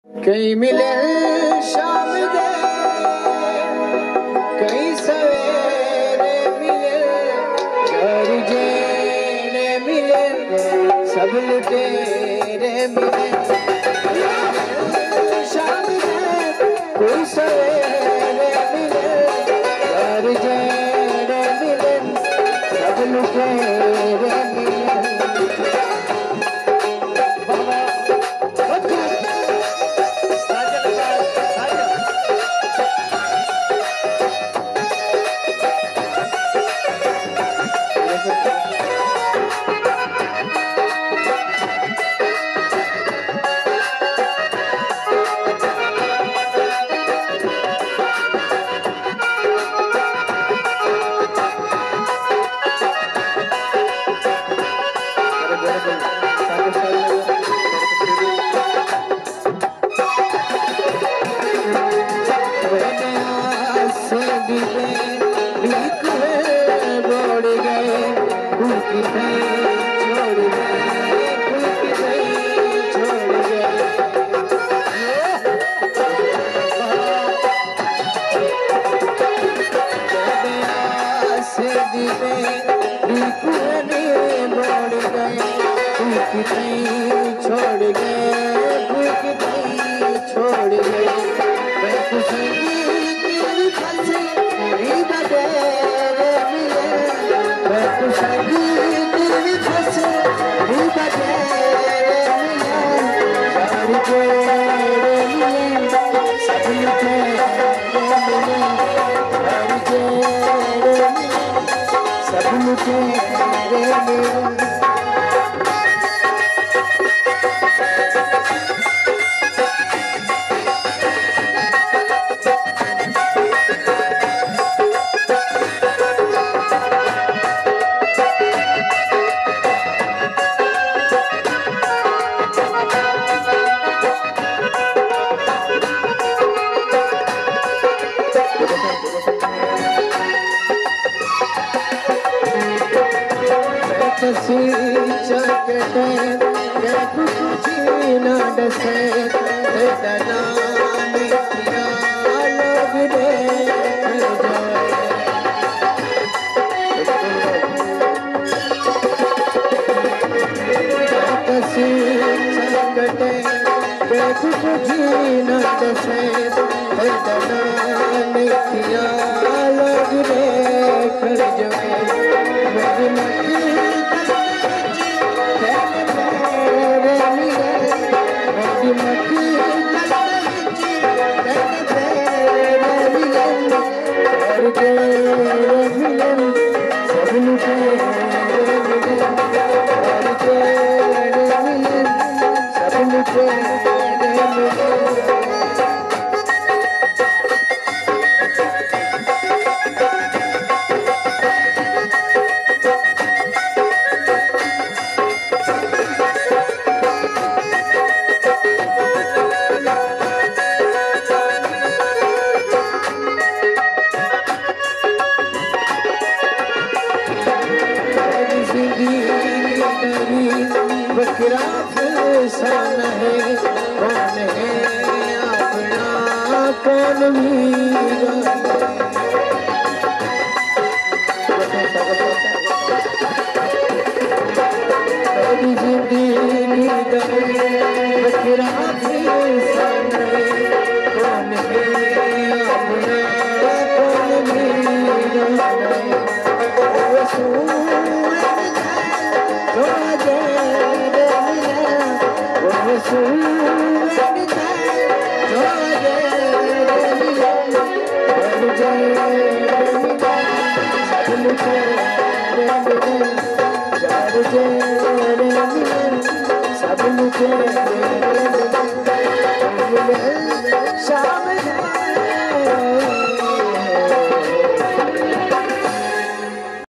कई मिले शाम दे कई सवेरे मिले घर जेने मिले सब लुटेरे मिले शाम दे कोई सवेरे मिले घर जेने मिले सब लुटेरे मिले। छोड़ गए छोड़ गए मैं तो संगीत फंसे नहीं बजे मिले मैं तो संगीत फंसे नहीं बजे मिले सब लुटे सब लुटे चकटे कुछ न डसे नाम किया लोग रे चकटे कुछ न डसे नाम किया लोग रे खर बकरा फसान है कौन है अपना कौन मीरा जिंदगी बकरा फसान है कौन है अपना कौन मीरा सब